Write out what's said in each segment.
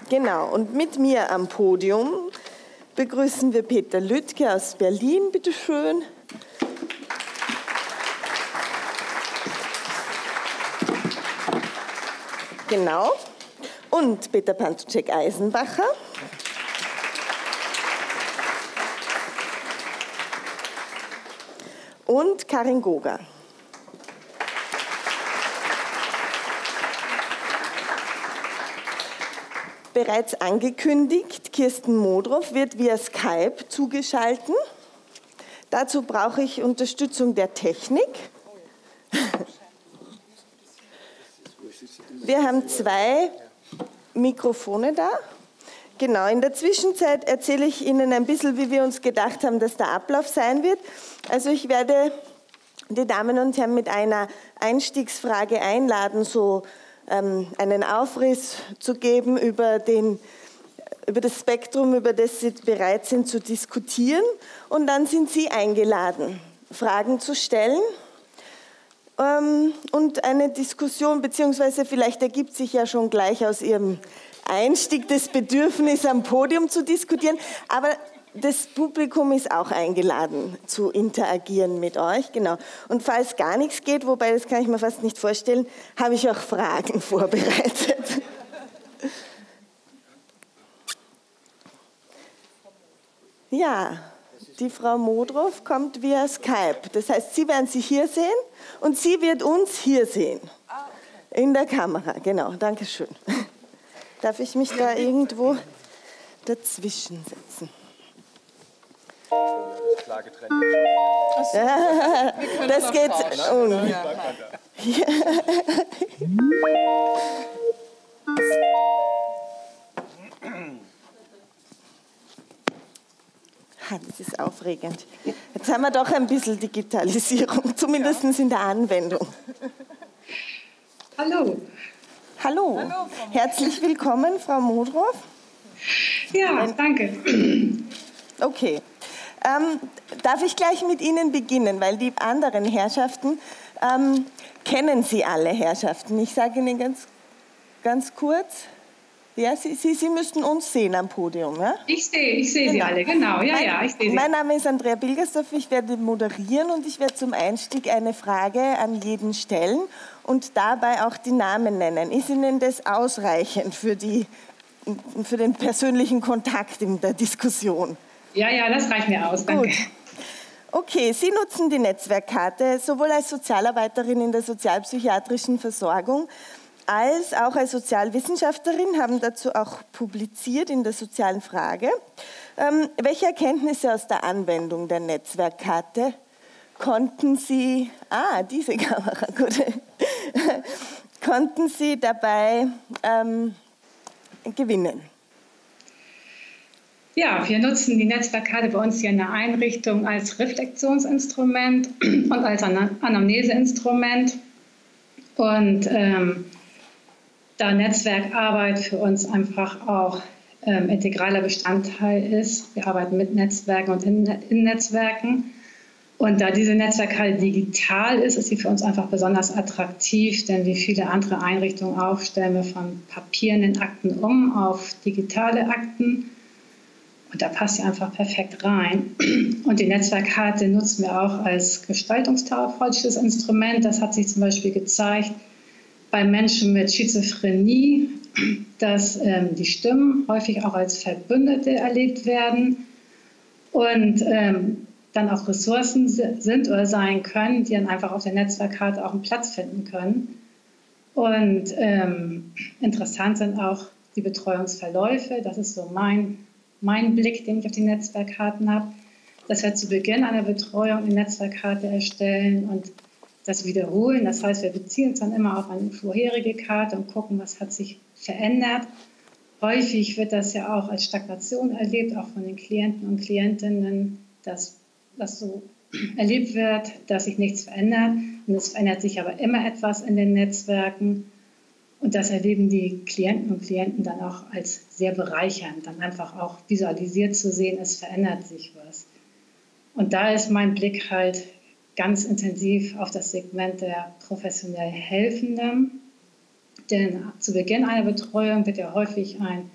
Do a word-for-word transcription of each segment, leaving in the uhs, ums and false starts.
Genau, und mit mir am Podium begrüßen wir Peter Lüttke aus Berlin, bitteschön. Genau. Und Peter Pantušek-Eisenbacher. Und Karin Goga. Bereits angekündigt, Kirsten Modrow wird via Skype zugeschaltet. Dazu brauche ich Unterstützung der Technik. Wir haben zwei Mikrofone da. Genau, in der Zwischenzeit erzähle ich Ihnen ein bisschen, wie wir uns gedacht haben, dass der Ablauf sein wird. Also ich werde die Damen und Herren mit einer Einstiegsfrage einladen, so ähm, einen Aufriss zu geben über, den, über das Spektrum, über das Sie bereit sind zu diskutieren. Und dann sind Sie eingeladen, Fragen zu stellen. Und eine Diskussion, beziehungsweise vielleicht ergibt sich ja schon gleich aus Ihrem Einstieg das Bedürfnis, am Podium zu diskutieren. Aber das Publikum ist auch eingeladen, zu interagieren mit euch. Genau. Und falls gar nichts geht, wobei das kann ich mir fast nicht vorstellen, habe ich auch Fragen vorbereitet. Ja. Die Frau Modrow kommt via Skype. Das heißt, Sie werden sie hier sehen und sie wird uns hier sehen. In der Kamera, genau. Dankeschön. Darf ich mich da irgendwo dazwischen setzen? Klar getrennt. Das geht. Oh. Ja. Das ist aufregend. Jetzt haben wir doch ein bisschen Digitalisierung, zumindest in der Anwendung. Hallo. Hallo. Hallo Herzlich willkommen, Frau Modrow. Ja, danke. Okay. Ähm, darf ich gleich mit Ihnen beginnen, weil die anderen Herrschaften ähm, kennen Sie alle Herrschaften. Ich sage Ihnen ganz, ganz kurz. Ja, Sie, Sie, Sie müssten uns sehen am Podium, ja? Ich sehe ich seh genau. Sie alle, genau. Ja, mein, ja, ich sehe Sie. Mein Name ist Andrea Bilgersdorf, ich werde moderieren und ich werde zum Einstieg eine Frage an jeden stellen und dabei auch die Namen nennen. Ist Ihnen das ausreichend für, die, für den persönlichen Kontakt in der Diskussion? Ja, ja, das reicht mir aus, danke. Gut. Okay, Sie nutzen die Netzwerkkarte sowohl als Sozialarbeiterin in der sozialpsychiatrischen Versorgung als auch als Sozialwissenschaftlerin, haben dazu auch publiziert in der sozialen Frage. Ähm, welche Erkenntnisse aus der Anwendung der Netzwerkkarte konnten Sie, ah, diese Kamera, gut, konnten Sie dabei ähm, gewinnen? Ja, wir nutzen die Netzwerkkarte bei uns hier in der Einrichtung als Reflexionsinstrument und als Anamneseinstrument. Und ähm, da Netzwerkarbeit für uns einfach auch ähm, integraler Bestandteil ist. Wir arbeiten mit Netzwerken und in, in Netzwerken. Und da diese Netzwerkkarte digital ist, ist sie für uns einfach besonders attraktiv, denn wie viele andere Einrichtungen auch, stellen wir von papierenden Akten um auf digitale Akten. Und da passt sie einfach perfekt rein. Und die Netzwerkkarte nutzen wir auch als gestaltungstherapeutisches Instrument. Das hat sich zum Beispiel gezeigt bei Menschen mit Schizophrenie, dass ähm, die Stimmen häufig auch als Verbündete erlebt werden und ähm, dann auch Ressourcen sind oder sein können, die dann einfach auf der Netzwerkkarte auch einen Platz finden können. Und ähm, interessant sind auch die Betreuungsverläufe. Das ist so mein, mein Blick, den ich auf die Netzwerkkarten habe, dass wir zu Beginn einer Betreuung eine Netzwerkkarte erstellen und das wiederholen. Das heißt, wir beziehen uns dann immer auf eine vorherige Karte und gucken, was hat sich verändert. Häufig wird das ja auch als Stagnation erlebt, auch von den Klienten und Klientinnen, dass das so erlebt wird, dass sich nichts verändert. Und es verändert sich aber immer etwas in den Netzwerken. Und das erleben die Klienten und Klienten dann auch als sehr bereichernd, dann einfach auch visualisiert zu sehen, es verändert sich was. Und da ist mein Blick halt ganz intensiv auf das Segment der professionell Helfenden. Denn zu Beginn einer Betreuung wird ja häufig ein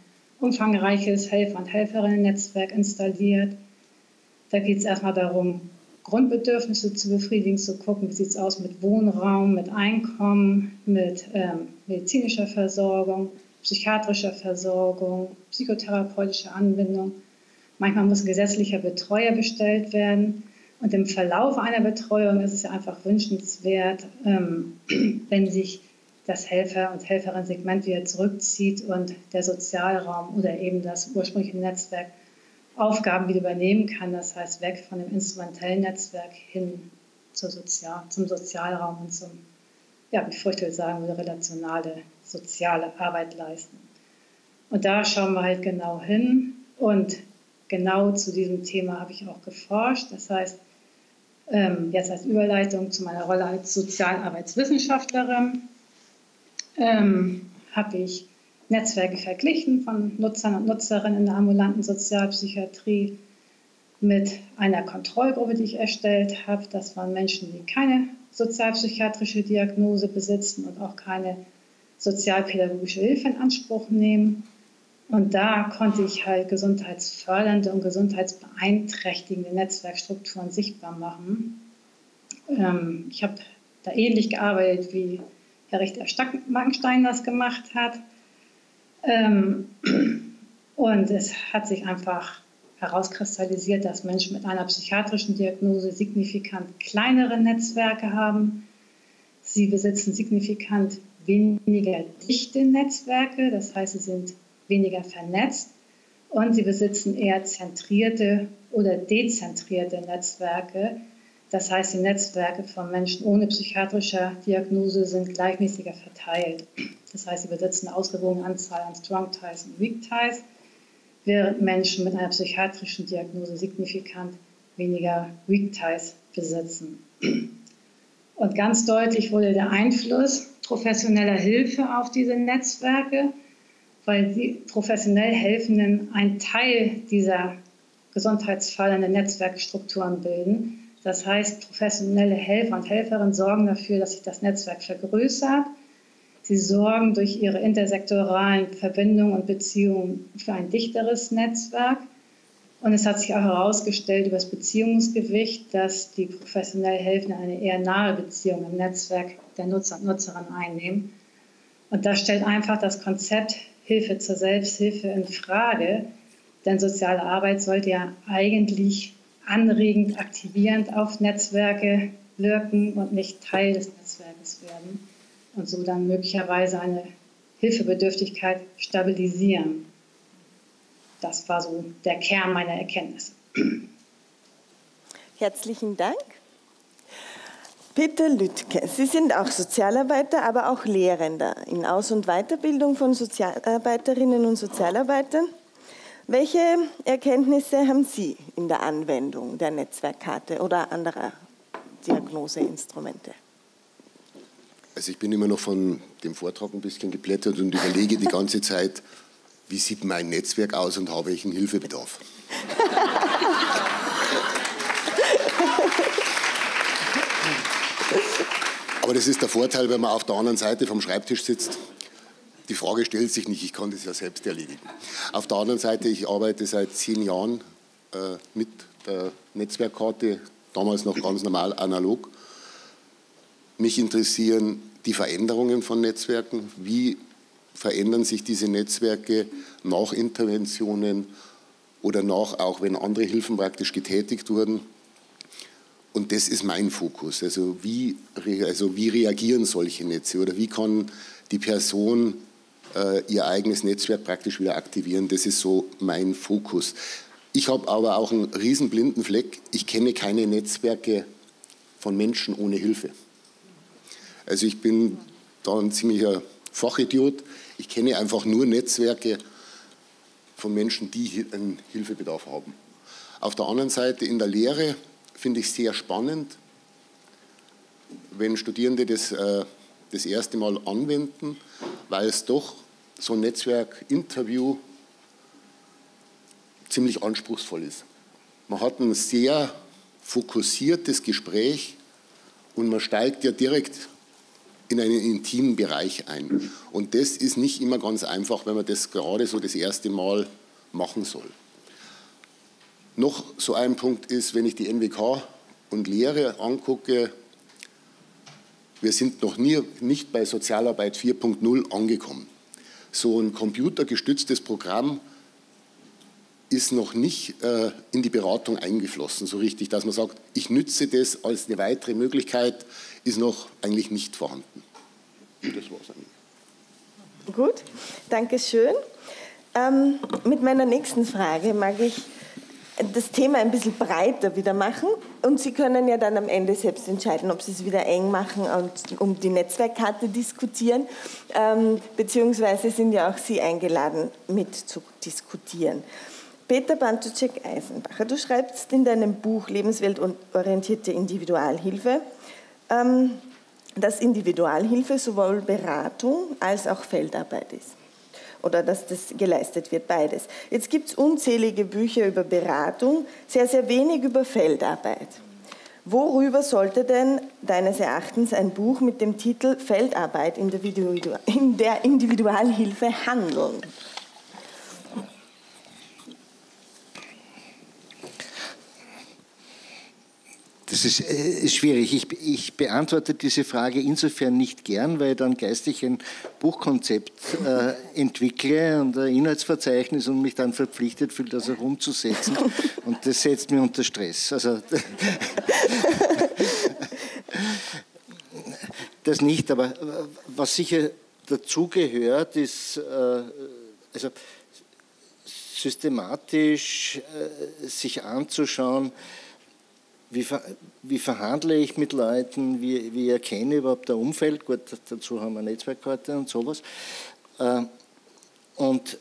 umfangreiches Helfer- und Helferinnen-Netzwerk installiert. Da geht es erstmal darum, Grundbedürfnisse zu befriedigen, zu gucken, wie sieht es aus mit Wohnraum, mit Einkommen, mit ähm, medizinischer Versorgung, psychiatrischer Versorgung, psychotherapeutischer Anbindung. Manchmal muss ein gesetzlicher Betreuer bestellt werden. Und im Verlauf einer Betreuung ist es ja einfach wünschenswert, ähm, wenn sich das Helfer- und Helferinnen-Segment wieder zurückzieht und der Sozialraum oder eben das ursprüngliche Netzwerk Aufgaben wieder übernehmen kann. Das heißt, weg von dem instrumentellen Netzwerk hin zur Sozial-, zum Sozialraum und zum, ja, wie ich fürchte sagen würde, relationale soziale Arbeit leisten. Und da schauen wir halt genau hin. Und genau zu diesem Thema habe ich auch geforscht. Das heißt, ähm, jetzt als Überleitung zu meiner Rolle als Sozialarbeitswissenschaftlerin ähm, habe ich Netzwerke verglichen von Nutzern und Nutzerinnen in der ambulanten Sozialpsychiatrie mit einer Kontrollgruppe, die ich erstellt habe. Das waren Menschen, die keine sozialpsychiatrische Diagnose besitzen und auch keine sozialpädagogische Hilfe in Anspruch nehmen. Und da konnte ich halt gesundheitsfördernde und gesundheitsbeeinträchtigende Netzwerkstrukturen sichtbar machen. Ähm, ich habe da ähnlich gearbeitet, wie Herr Richter Mankenstein das gemacht hat. Ähm, und es hat sich einfach herauskristallisiert, dass Menschen mit einer psychiatrischen Diagnose signifikant kleinere Netzwerke haben. Sie besitzen signifikant weniger dichte Netzwerke, das heißt, sie sind weniger vernetzt und sie besitzen eher zentrierte oder dezentrierte Netzwerke. Das heißt, die Netzwerke von Menschen ohne psychiatrische Diagnose sind gleichmäßiger verteilt. Das heißt, sie besitzen eine ausgewogene Anzahl an Strong Ties und Weak Ties, während Menschen mit einer psychiatrischen Diagnose signifikant weniger Weak Ties besitzen. Und ganz deutlich wurde der Einfluss professioneller Hilfe auf diese Netzwerke, weil die professionell Helfenden einen Teil dieser gesundheitsfördernden Netzwerkstrukturen bilden. Das heißt, professionelle Helfer und Helferinnen sorgen dafür, dass sich das Netzwerk vergrößert. Sie sorgen durch ihre intersektoralen Verbindungen und Beziehungen für ein dichteres Netzwerk. Und es hat sich auch herausgestellt über das Beziehungsgewicht, dass die professionell Helfenden eine eher nahe Beziehung im Netzwerk der Nutzer und Nutzerinnen einnehmen. Und das stellt einfach das Konzept Hilfe zur Selbsthilfe in Frage. Denn soziale Arbeit sollte ja eigentlich anregend, aktivierend auf Netzwerke wirken und nicht Teil des Netzwerkes werden und so dann möglicherweise eine Hilfebedürftigkeit stabilisieren. Das war so der Kern meiner Erkenntnisse. Herzlichen Dank. Peter Lüttke, Sie sind auch Sozialarbeiter, aber auch Lehrender in Aus- und Weiterbildung von Sozialarbeiterinnen und Sozialarbeitern. Welche Erkenntnisse haben Sie in der Anwendung der Netzwerkkarte oder anderer Diagnoseinstrumente? Also ich bin immer noch von dem Vortrag ein bisschen geblättert und überlege die ganze Zeit, wie sieht mein Netzwerk aus und habe ich einen Hilfebedarf? Aber das ist der Vorteil, wenn man auf der anderen Seite vom Schreibtisch sitzt. Die Frage stellt sich nicht, ich kann das ja selbst erledigen. Auf der anderen Seite, ich arbeite seit zehn Jahren äh, mit der Netzwerkkarte, damals noch ganz normal analog. Mich interessieren die Veränderungen von Netzwerken. Wie verändern sich diese Netzwerke nach Interventionen oder nach, auch wenn andere Hilfen praktisch getätigt wurden? Und das ist mein Fokus. Also wie, also wie reagieren solche Netze oder wie kann die Person äh, ihr eigenes Netzwerk praktisch wieder aktivieren? Das ist so mein Fokus. Ich habe aber auch einen riesen blinden Fleck. Ich kenne keine Netzwerke von Menschen ohne Hilfe. Also ich bin da ein ziemlicher Fachidiot. Ich kenne einfach nur Netzwerke von Menschen, die einen Hilfebedarf haben. Auf der anderen Seite in der Lehre finde ich sehr spannend, wenn Studierende das äh, das erste Mal anwenden, weil es doch so ein Netzwerkinterview ziemlich anspruchsvoll ist. Man hat ein sehr fokussiertes Gespräch und man steigt ja direkt in einen intimen Bereich ein. Und das ist nicht immer ganz einfach, wenn man das gerade so das erste Mal machen soll. Noch so ein Punkt ist, wenn ich die N W K und Lehre angucke, wir sind noch nie, nicht bei Sozialarbeit vier Punkt null angekommen. So ein computergestütztes Programm ist noch nicht äh, in die Beratung eingeflossen, so richtig, dass man sagt, ich nütze das als eine weitere Möglichkeit, ist noch eigentlich nicht vorhanden. Und das war's eigentlich. Gut, danke schön. Ähm, mit meiner nächsten Frage mag ich das Thema ein bisschen breiter wieder machen und Sie können ja dann am Ende selbst entscheiden, ob Sie es wieder eng machen und um die Netzwerkkarte diskutieren, ähm, beziehungsweise sind ja auch Sie eingeladen, mit zu diskutieren. Peter Bantuschek-Eisenbacher, du schreibst in deinem Buch Lebensweltorientierte Individualhilfe, ähm, dass Individualhilfe sowohl Beratung als auch Feldarbeit ist. Oder dass das geleistet wird, beides. Jetzt gibt es unzählige Bücher über Beratung, sehr, sehr wenig über Feldarbeit. Worüber sollte denn deines Erachtens ein Buch mit dem Titel Feldarbeit in der Individualhilfe handeln? Das ist, ist schwierig. Ich, ich beantworte diese Frage insofern nicht gern, weil ich dann geistig ein Buchkonzept äh, entwickle und ein Inhaltsverzeichnis und mich dann verpflichtet fühle, das auch umzusetzen. Und das setzt mir unter Stress. Also, das nicht, aber was sicher dazugehört, ist äh, also systematisch äh, sich anzuschauen, Wie, ver, wie verhandle ich mit Leuten, wie, wie erkenne ich überhaupt ein Umfeld, gut, dazu haben wir Netzwerkkarte und sowas. Und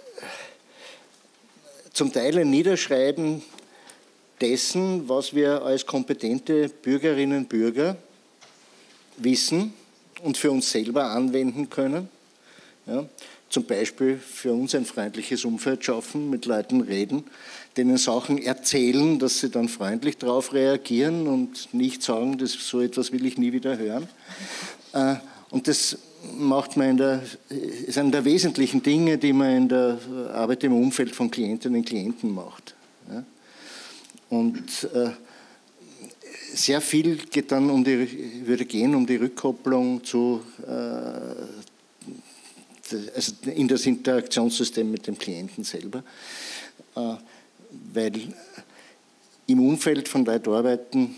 zum Teil ein Niederschreiben dessen, was wir als kompetente Bürgerinnen und Bürger wissen und für uns selber anwenden können. Ja, zum Beispiel für uns ein freundliches Umfeld schaffen, mit Leuten reden, denen Sachen erzählen, dass sie dann freundlich darauf reagieren und nicht sagen, das, so etwas will ich nie wieder hören. Und das macht man in der, ist einer der wesentlichen Dinge, die man in der Arbeit im Umfeld von Klientinnen und Klienten macht. Und sehr viel geht dann um die, würde gehen um die Rückkopplung zu also in das Interaktionssystem mit dem Klienten selber, weil im Umfeld von Leuten arbeiten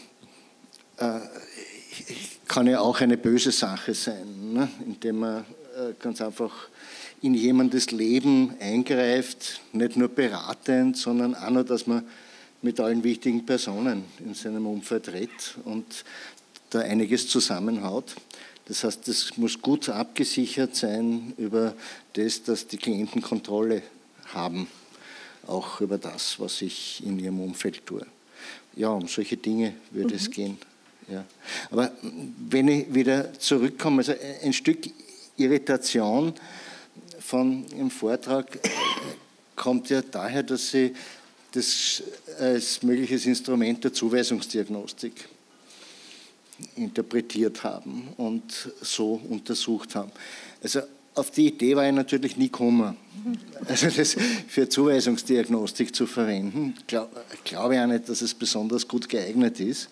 kann ja auch eine böse Sache sein, ne? Indem man ganz einfach in jemandes Leben eingreift, nicht nur beratend, sondern auch noch, dass man mit allen wichtigen Personen in seinem Umfeld redet und da einiges zusammenhaut. Das heißt, das muss gut abgesichert sein über das, dass die Klienten Kontrolle haben, auch über das, was ich in ihrem Umfeld tue. Ja, um solche Dinge würde mhm. es gehen. Ja. Aber wenn ich wieder zurückkomme, also ein Stück Irritation von Ihrem Vortrag kommt ja daher, dass Sie das als mögliches Instrument der Zuweisungsdiagnostik interpretiert haben und so untersucht haben. Also auf die Idee war ich natürlich nie gekommen, also das für Zuweisungsdiagnostik zu verwenden. Ich glaube glaub auch nicht, dass es besonders gut geeignet ist.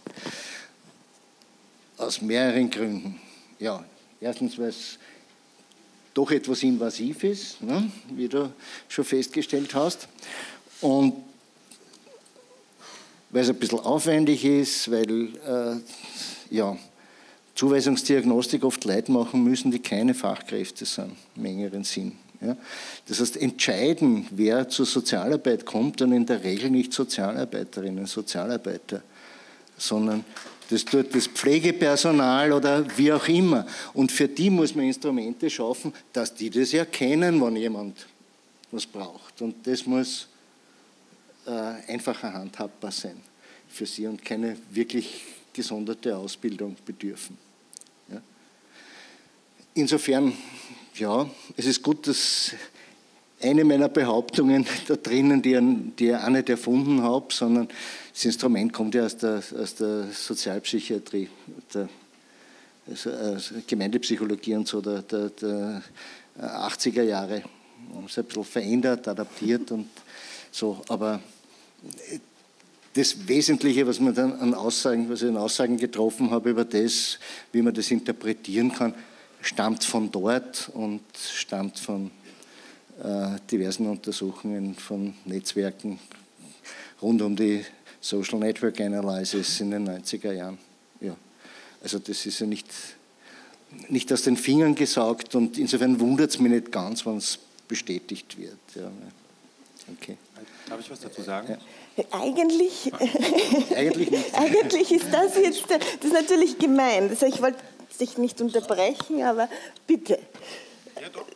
Aus mehreren Gründen. Ja, erstens, weil es doch etwas invasiv ist, ne, wie du schon festgestellt hast. Und weil es ein bisschen aufwendig ist, weil äh, ja, Zuweisungsdiagnostik oft Leute machen müssen, die keine Fachkräfte sind, im engeren Sinn. Ja. Das heißt, entscheiden, wer zur Sozialarbeit kommt, dann in der Regel nicht Sozialarbeiterinnen, Sozialarbeiter, sondern das tut das Pflegepersonal oder wie auch immer. Und für die muss man Instrumente schaffen, dass die das erkennen, wenn jemand was braucht. Und das muss äh, einfacher handhabbar sein für sie und keine wirklich gesonderte Ausbildung bedürfen. Ja. Insofern, ja, es ist gut, dass eine meiner Behauptungen da drinnen, die, die ich auch nicht erfunden habe, sondern das Instrument kommt ja aus der, aus der Sozialpsychiatrie, der also, also Gemeindepsychologie und so der, der, der achtziger Jahre. Man ist ein bisschen verändert, adaptiert und so, aber das Wesentliche, was man dann an Aussagen, was ich an Aussagen getroffen habe über das, wie man das interpretieren kann, stammt von dort und stammt von äh, diversen Untersuchungen von Netzwerken rund um die Social Network Analysis in den neunziger Jahren. Ja. Also das ist ja nicht, nicht aus den Fingern gesaugt und insofern wundert es mich nicht ganz, wenn es bestätigt wird. Ja. Okay. Darf ich was dazu sagen? Ja. Eigentlich, eigentlich, nicht. Eigentlich ist das jetzt, das ist natürlich gemein. Also ich wollte dich nicht unterbrechen, aber bitte. Ja, doch.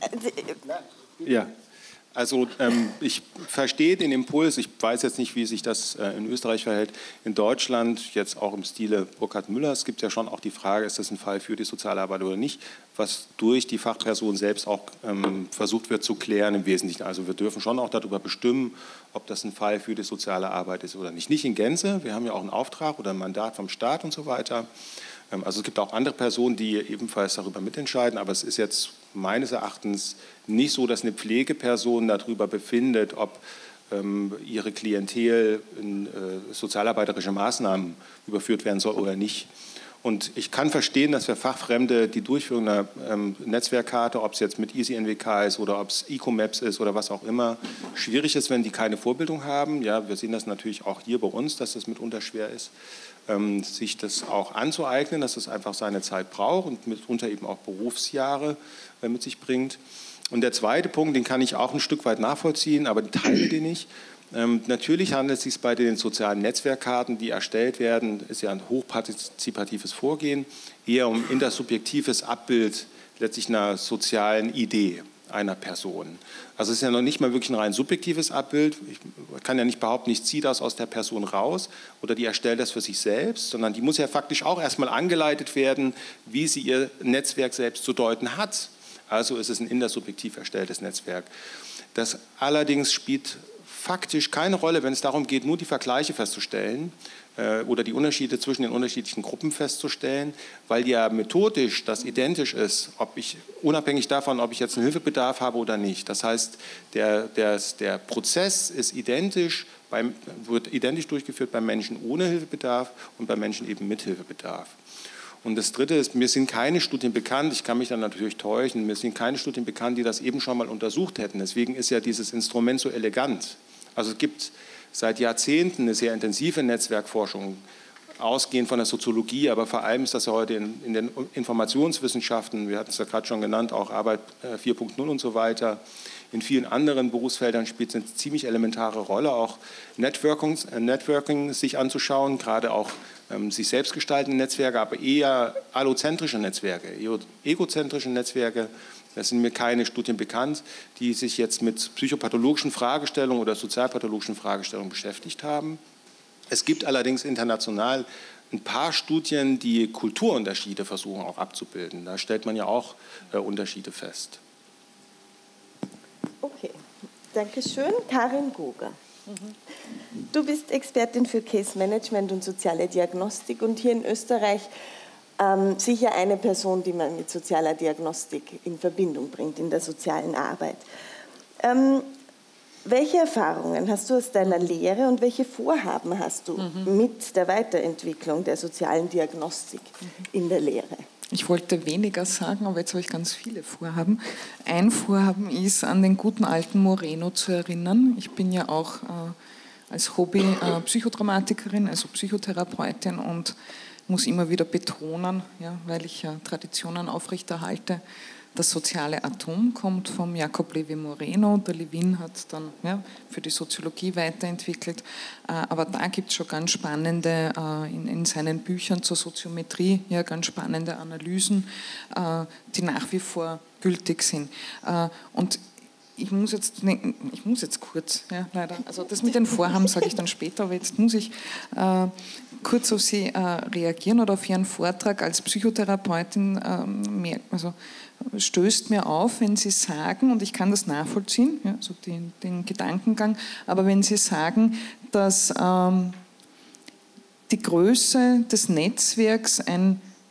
Ja, also ähm, ich verstehe den Impuls, ich weiß jetzt nicht, wie sich das äh, in Österreich verhält. In Deutschland, jetzt auch im Stile Burkhard Müllers, gibt es ja schon auch die Frage, ist das ein Fall für die Sozialarbeit oder nicht, was durch die Fachperson selbst auch ähm, versucht wird zu klären im Wesentlichen. Also wir dürfen schon auch darüber bestimmen, ob das ein Fall für die soziale Arbeit ist oder nicht. Nicht in Gänze, wir haben ja auch einen Auftrag oder ein Mandat vom Staat und so weiter. Ähm, also es gibt auch andere Personen, die ebenfalls darüber mitentscheiden, aber es ist jetzt meines Erachtens nicht so, dass eine Pflegeperson darüber befindet, ob ähm, ihre Klientel in äh, sozialarbeiterische Maßnahmen überführt werden soll oder nicht. Und ich kann verstehen, dass für Fachfremde die Durchführung einer ähm, Netzwerkkarte, ob es jetzt mit Easy N W K ist oder ob es Ecomaps ist oder was auch immer, schwierig ist, wenn die keine Vorbildung haben. Ja, wir sehen das natürlich auch hier bei uns, dass das mitunter schwer ist, ähm, sich das auch anzueignen, dass es einfach seine Zeit braucht und mitunter eben auch Berufsjahre äh, mit sich bringt. Und der zweite Punkt, den kann ich auch ein Stück weit nachvollziehen, aber teile den nicht. Ähm, natürlich handelt es sich bei den sozialen Netzwerkkarten, die erstellt werden, ist ja ein hochpartizipatives Vorgehen, eher um intersubjektives Abbild letztlich einer sozialen Idee einer Person. Also es ist ja noch nicht mal wirklich ein rein subjektives Abbild. Ich kann ja nicht behaupten, ich ziehe das aus der Person raus oder die erstellt das für sich selbst, sondern die muss ja faktisch auch erstmal angeleitet werden, wie sie ihr Netzwerk selbst zu deuten hat. Also ist es ein intersubjektiv erstelltes Netzwerk. Das allerdings spielt faktisch keine Rolle, wenn es darum geht, nur die Vergleiche festzustellen äh, oder die Unterschiede zwischen den unterschiedlichen Gruppen festzustellen, weil ja methodisch das identisch ist, ob ich, unabhängig davon, ob ich jetzt einen Hilfebedarf habe oder nicht. Das heißt, der, der, der Prozess ist identisch, beim, wird identisch durchgeführt bei Menschen ohne Hilfebedarf und bei Menschen eben mit Hilfebedarf. Und das Dritte ist, mir sind keine Studien bekannt, ich kann mich dann natürlich täuschen, mir sind keine Studien bekannt, die das eben schon mal untersucht hätten. Deswegen ist ja dieses Instrument so elegant. Also es gibt seit Jahrzehnten eine sehr intensive Netzwerkforschung, ausgehend von der Soziologie, aber vor allem ist das ja heute in, in den Informationswissenschaften, wir hatten es ja gerade schon genannt, auch Arbeit vier Punkt null und so weiter. In vielen anderen Berufsfeldern spielt es eine ziemlich elementare Rolle, auch Networking, äh, Networking sich anzuschauen, gerade auch ähm, sich selbst gestaltende Netzwerke, aber eher allozentrische Netzwerke, egozentrische Netzwerke. Es sind mir keine Studien bekannt, die sich jetzt mit psychopathologischen Fragestellungen oder sozialpathologischen Fragestellungen beschäftigt haben. Es gibt allerdings international ein paar Studien, die Kulturunterschiede versuchen auch abzubilden. Da stellt man ja auch äh, Unterschiede fest. Okay, danke schön. Karin Goger. Du bist Expertin für Case Management und soziale Diagnostik und hier in Österreich Ähm, sicher eine Person, die man mit sozialer Diagnostik in Verbindung bringt, in der sozialen Arbeit. Ähm, welche Erfahrungen hast du aus deiner Lehre und welche Vorhaben hast du mhm. mit der Weiterentwicklung der sozialen Diagnostik mhm. in der Lehre? Ich wollte weniger sagen, aber jetzt habe ich ganz viele Vorhaben. Ein Vorhaben ist, an den guten alten Moreno zu erinnern. Ich bin ja auch äh, als Hobby äh, Psychodramatikerin, also Psychotherapeutin und muss immer wieder betonen, ja, weil ich ja Traditionen aufrechterhalte, das soziale Atom kommt vom Jacob Levi Moreno. Der Levin hat dann ja, für die Soziologie weiterentwickelt. Aber da gibt es schon ganz spannende, in, in seinen Büchern zur Soziometrie, ja, ganz spannende Analysen, die nach wie vor gültig sind. Und Ich muss, jetzt, ich muss jetzt kurz, ja, leider, also das mit den Vorhaben sage ich dann später, aber jetzt muss ich äh, kurz auf Sie äh, reagieren oder auf Ihren Vortrag als Psychotherapeutin. Äh, mehr, also stößt mir auf, wenn Sie sagen, und ich kann das nachvollziehen, ja, so den, den Gedankengang, aber wenn Sie sagen, dass ähm, die Größe des Netzwerks ein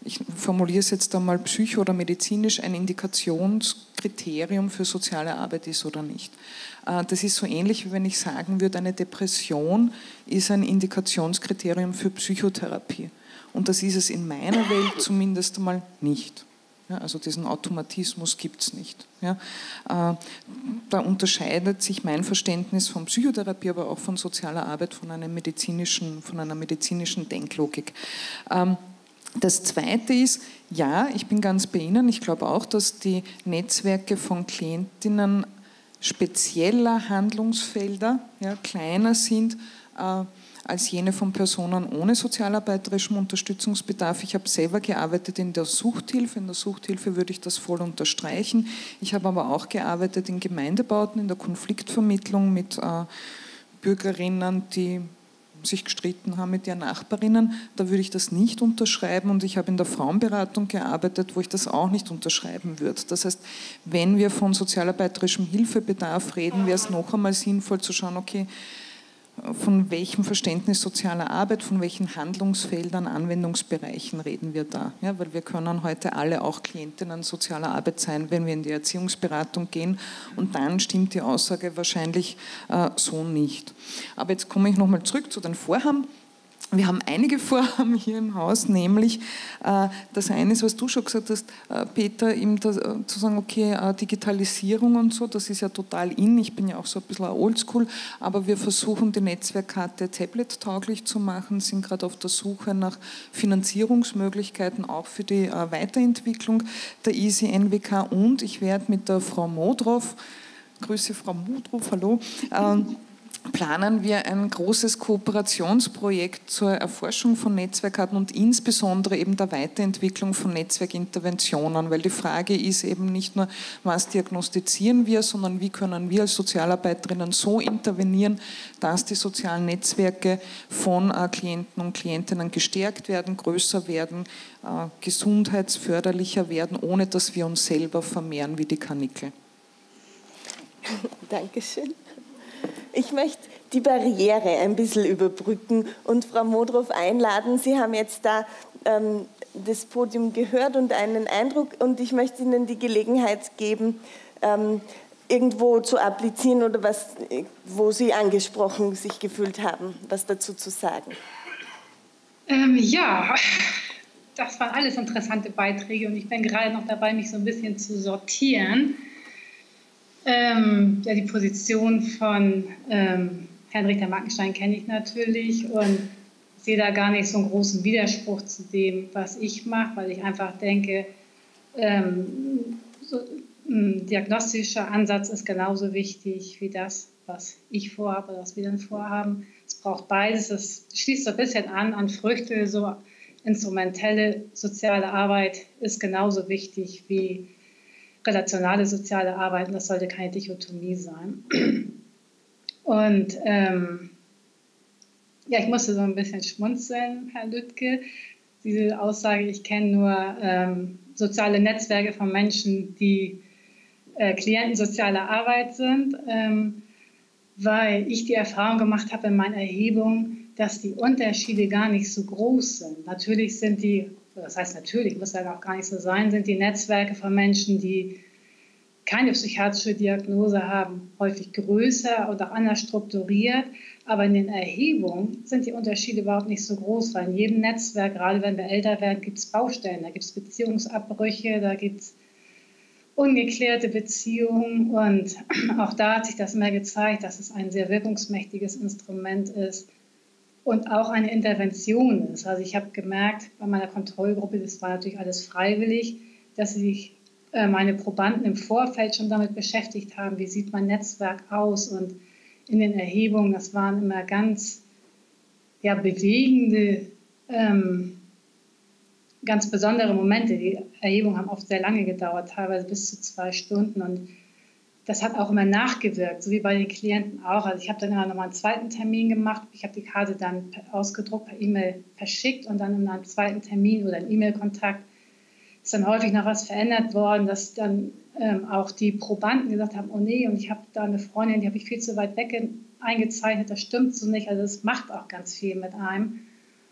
ich formuliere es jetzt einmal psycho- oder medizinisch, ein Indikationskriterium für soziale Arbeit ist oder nicht. Das ist so ähnlich, wie wenn ich sagen würde, eine Depression ist ein Indikationskriterium für Psychotherapie. Und das ist es in meiner Welt zumindest einmal nicht. Ja, also diesen Automatismus gibt es nicht. Ja, äh, da unterscheidet sich mein Verständnis von Psychotherapie, aber auch von sozialer Arbeit von, einem medizinischen, von einer medizinischen Denklogik. Ähm, das Zweite ist, ja, ich bin ganz bei Ihnen, ich glaube auch, dass die Netzwerke von Klientinnen spezieller Handlungsfelder, ja, kleiner sind, äh, als jene von Personen ohne sozialarbeiterischem Unterstützungsbedarf. Ich habe selber gearbeitet in der Suchthilfe. In der Suchthilfe würde ich das voll unterstreichen. Ich habe aber auch gearbeitet in Gemeindebauten, in der Konfliktvermittlung mit äh, Bürgerinnen, die sich gestritten haben mit ihren Nachbarinnen. Da würde ich das nicht unterschreiben. Und ich habe in der Frauenberatung gearbeitet, wo ich das auch nicht unterschreiben würde. Das heißt, wenn wir von sozialarbeiterischem Hilfebedarf reden, wäre es noch einmal sinnvoll zu schauen, okay, von welchem Verständnis sozialer Arbeit, von welchen Handlungsfeldern, Anwendungsbereichen reden wir da? Ja, weil wir können heute alle auch Klientinnen sozialer Arbeit sein, wenn wir in die Erziehungsberatung gehen, und dann stimmt die Aussage wahrscheinlich äh, so nicht. Aber jetzt komme ich nochmal zurück zu den Vorhaben. Wir haben einige Vorhaben hier im Haus, nämlich äh, das eine ist, was du schon gesagt hast, äh, Peter, eben da, äh, zu sagen, okay, äh, Digitalisierung und so, das ist ja total in, ich bin ja auch so ein bisschen oldschool, aber wir versuchen die Netzwerkkarte tablet-tauglich zu machen, sind gerade auf der Suche nach Finanzierungsmöglichkeiten auch für die äh, Weiterentwicklung der Easy N W K, und ich werde mit der Frau Modrow, Grüße Frau Modrow, hallo, äh, planen wir ein großes Kooperationsprojekt zur Erforschung von Netzwerkarten und insbesondere eben der Weiterentwicklung von Netzwerkinterventionen, weil die Frage ist eben nicht nur, was diagnostizieren wir, sondern wie können wir als Sozialarbeiterinnen so intervenieren, dass die sozialen Netzwerke von äh, Klienten und Klientinnen gestärkt werden, größer werden, äh, gesundheitsförderlicher werden, ohne dass wir uns selber vermehren wie die Karnickel. Dankeschön. Ich möchte die Barriere ein bisschen überbrücken und Frau Modrow einladen. Sie haben jetzt da ähm, das Podium gehört und einen Eindruck, und ich möchte Ihnen die Gelegenheit geben, ähm, irgendwo zu applizieren oder was, wo Sie angesprochen sich gefühlt haben, was dazu zu sagen. Ähm, ja, das waren alles interessante Beiträge und ich bin gerade noch dabei, mich so ein bisschen zu sortieren. Ähm, ja, die Position von ähm, Herrn Richter-Markenstein kenne ich natürlich und sehe da gar nicht so einen großen Widerspruch zu dem, was ich mache, weil ich einfach denke, ähm, so, ein diagnostischer Ansatz ist genauso wichtig wie das, was ich vorhabe oder was wir dann vorhaben. Es braucht beides. Es schließt so ein bisschen an an Früchte, so instrumentelle soziale Arbeit ist genauso wichtig wie relationale soziale Arbeit, und das sollte keine Dichotomie sein. Und ähm, ja, ich musste so ein bisschen schmunzeln, Herr Lüttke. Diese Aussage, ich kenne nur ähm, soziale Netzwerke von Menschen, die äh, Klienten sozialer Arbeit sind, ähm, weil ich die Erfahrung gemacht habe in meiner Erhebung, dass die Unterschiede gar nicht so groß sind. Natürlich sind die, das heißt natürlich, muss ja auch gar nicht so sein, sind die Netzwerke von Menschen, die keine psychiatrische Diagnose haben, häufig größer und auch anders strukturiert. Aber in den Erhebungen sind die Unterschiede überhaupt nicht so groß, weil in jedem Netzwerk, gerade wenn wir älter werden, gibt es Baustellen. Da gibt es Beziehungsabbrüche, da gibt es ungeklärte Beziehungen. Und auch da hat sich das immer gezeigt, dass es ein sehr wirkungsmächtiges Instrument ist und auch eine Intervention ist. Also ich habe gemerkt bei meiner Kontrollgruppe, das war natürlich alles freiwillig, dass sich meine Probanden im Vorfeld schon damit beschäftigt haben, wie sieht mein Netzwerk aus. Und in den Erhebungen, das waren immer ganz ja, bewegende, ähm, ganz besondere Momente. Die Erhebungen haben oft sehr lange gedauert, teilweise bis zu zwei Stunden. Und das hat auch immer nachgewirkt, so wie bei den Klienten auch. Also ich habe dann immer noch mal einen zweiten Termin gemacht. Ich habe die Karte dann ausgedruckt, per E-Mail verschickt und dann in einem zweiten Termin oder einen E-Mail-Kontakt ist dann häufig noch was verändert worden, dass dann ähm, auch die Probanden gesagt haben, oh nee, und ich habe da eine Freundin, die habe ich viel zu weit weg eingezeichnet, das stimmt so nicht. Also das macht auch ganz viel mit einem.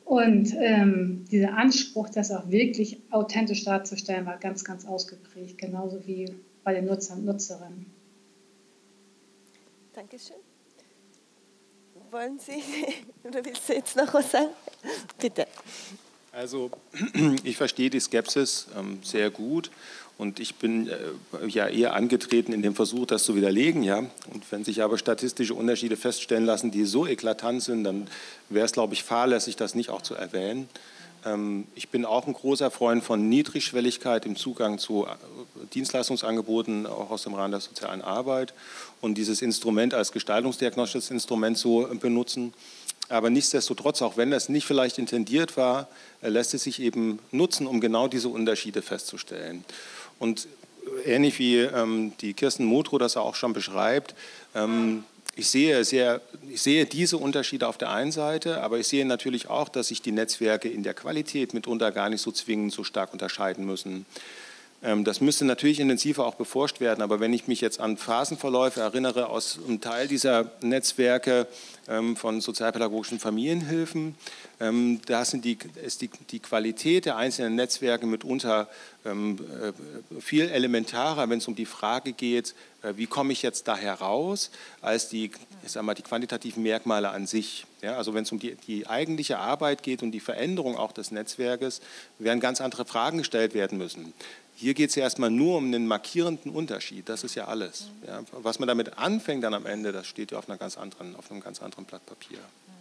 Und ähm, dieser Anspruch, das auch wirklich authentisch darzustellen, war ganz, ganz ausgeprägt, genauso wie bei den Nutzern und Nutzerinnen. Dankeschön. Wollen Sie, oder willst du jetzt noch was sagen? Bitte. Also ich verstehe die Skepsis ähm, sehr gut und ich bin äh, ja eher angetreten in dem Versuch, das zu widerlegen. Ja? Und wenn sich aber statistische Unterschiede feststellen lassen, die so eklatant sind, dann wäre es, glaube ich, fahrlässig, das nicht auch zu erwähnen. Ähm, ich bin auch ein großer Freund von Niedrigschwelligkeit im Zugang zu Dienstleistungsangeboten, auch aus dem Rahmen der sozialen Arbeit, und dieses Instrument als gestaltungsdiagnostisches Instrument so benutzen. Aber nichtsdestotrotz, auch wenn das nicht vielleicht intendiert war, lässt es sich eben nutzen, um genau diese Unterschiede festzustellen. Und ähnlich wie ähm, die Kirsten Modrow das auch schon beschreibt, ähm, ich sehe, sehr, ich sehe diese Unterschiede auf der einen Seite, aber ich sehe natürlich auch, dass sich die Netzwerke in der Qualität mitunter gar nicht so zwingend so stark unterscheiden müssen. Das müsste natürlich intensiver auch beforscht werden, aber wenn ich mich jetzt an Phasenverläufe erinnere aus einem Teil dieser Netzwerke von sozialpädagogischen Familienhilfen, da sind die, ist die, die Qualität der einzelnen Netzwerke mitunter viel elementarer, wenn es um die Frage geht, wie komme ich jetzt da heraus, als die, ich sag mal, die quantitativen Merkmale an sich. Ja, also wenn es um die, die eigentliche Arbeit geht und die Veränderung auch des Netzwerkes, werden ganz andere Fragen gestellt werden müssen. Hier geht es ja erstmal nur um einen markierenden Unterschied, das ist ja alles. Ja, was man damit anfängt dann am Ende, das steht ja auf, einer ganz anderen, auf einem ganz anderen Blatt Papier.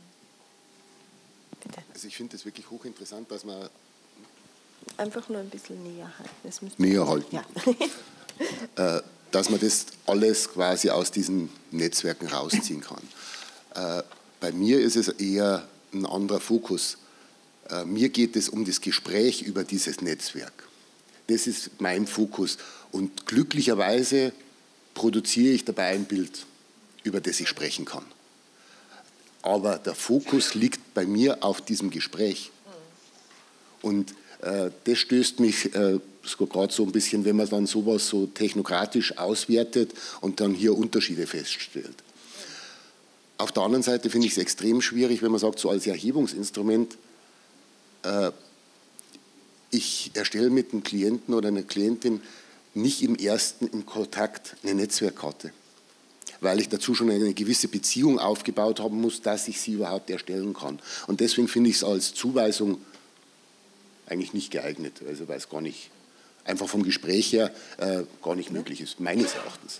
Also ich finde es wirklich hochinteressant, dass man... Einfach nur ein bisschen näher halten. Das näher halten. Ja. äh, dass man das alles quasi aus diesen Netzwerken rausziehen kann. Äh, bei mir ist es eher ein anderer Fokus. Äh, mir geht es um das Gespräch über dieses Netzwerk. Das ist mein Fokus. Und glücklicherweise produziere ich dabei ein Bild, über das ich sprechen kann. Aber der Fokus liegt bei mir auf diesem Gespräch. Und äh, das stößt mich äh, gerade so ein bisschen, wenn man dann sowas so technokratisch auswertet und dann hier Unterschiede feststellt. Auf der anderen Seite finde ich es extrem schwierig, wenn man sagt, so als Erhebungsinstrument, äh, ich erstelle mit einem Klienten oder einer Klientin nicht im ersten im Kontakt eine Netzwerkkarte, weil ich dazu schon eine gewisse Beziehung aufgebaut haben muss, dass ich sie überhaupt erstellen kann. Und deswegen finde ich es als Zuweisung eigentlich nicht geeignet, also weil es gar nicht, einfach vom Gespräch her äh, gar nicht möglich ist, meines Erachtens.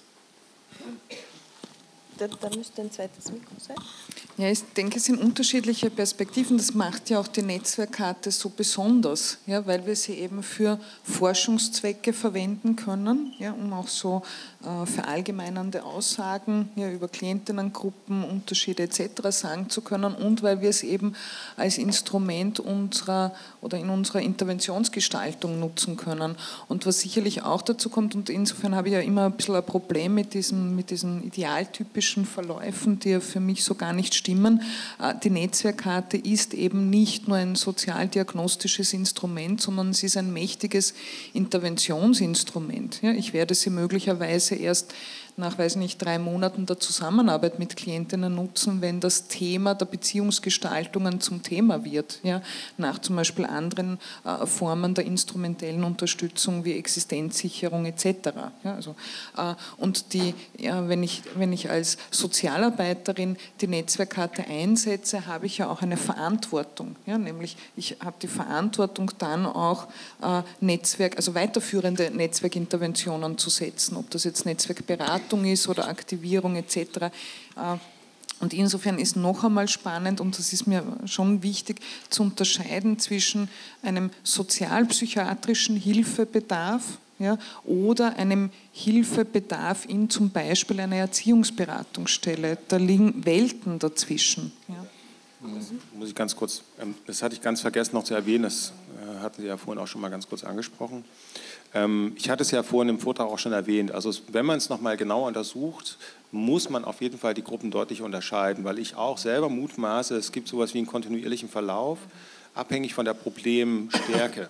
Da, da müsste ein zweites Mikro sein. Ja, ich denke, es sind unterschiedliche Perspektiven. Das macht ja auch die Netzwerkkarte so besonders, ja, weil wir sie eben für Forschungszwecke verwenden können, ja, um auch so äh, verallgemeinernde Aussagen ja, über Klientinnengruppen, Unterschiede et cetera sagen zu können und weil wir es eben als Instrument unserer oder in unserer Interventionsgestaltung nutzen können. Und was sicherlich auch dazu kommt, und insofern habe ich ja immer ein bisschen ein Problem mit, diesem, mit diesen idealtypischen Verläufen, die ja für mich so gar nicht stimmen. Die Netzwerkkarte ist eben nicht nur ein sozialdiagnostisches Instrument, sondern sie ist ein mächtiges Interventionsinstrument. Ja, ich werde sie möglicherweise erst nach, weiß nicht, drei Monaten der Zusammenarbeit mit Klientinnen nutzen, wenn das Thema der Beziehungsgestaltungen zum Thema wird. Ja, nach zum Beispiel anderen äh, Formen der instrumentellen Unterstützung wie Existenzsicherung et cetera. Ja, also, äh, und die, ja, wenn ich, wenn ich als Sozialarbeiterin die Netzwerkkarte einsetze, habe ich ja auch eine Verantwortung. Ja, nämlich ich habe die Verantwortung dann auch äh, Netzwerk, also weiterführende Netzwerkinterventionen zu setzen, ob das jetzt Netzwerkberatung ist oder Aktivierung et cetera. Und insofern ist noch einmal spannend, und das ist mir schon wichtig, zu unterscheiden zwischen einem sozialpsychiatrischen Hilfebedarf, ja, oder einem Hilfebedarf in zum Beispiel einer Erziehungsberatungsstelle. Da liegen Welten dazwischen. Ja. Muss ich ganz kurz, das hatte ich ganz vergessen noch zu erwähnen, das hatten Sie ja vorhin auch schon mal ganz kurz angesprochen. Ich hatte es ja vorhin im Vortrag auch schon erwähnt, also wenn man es nochmal genauer untersucht, muss man auf jeden Fall die Gruppen deutlich unterscheiden, weil ich auch selber mutmaße, es gibt sowas wie einen kontinuierlichen Verlauf, abhängig von der Problemstärke.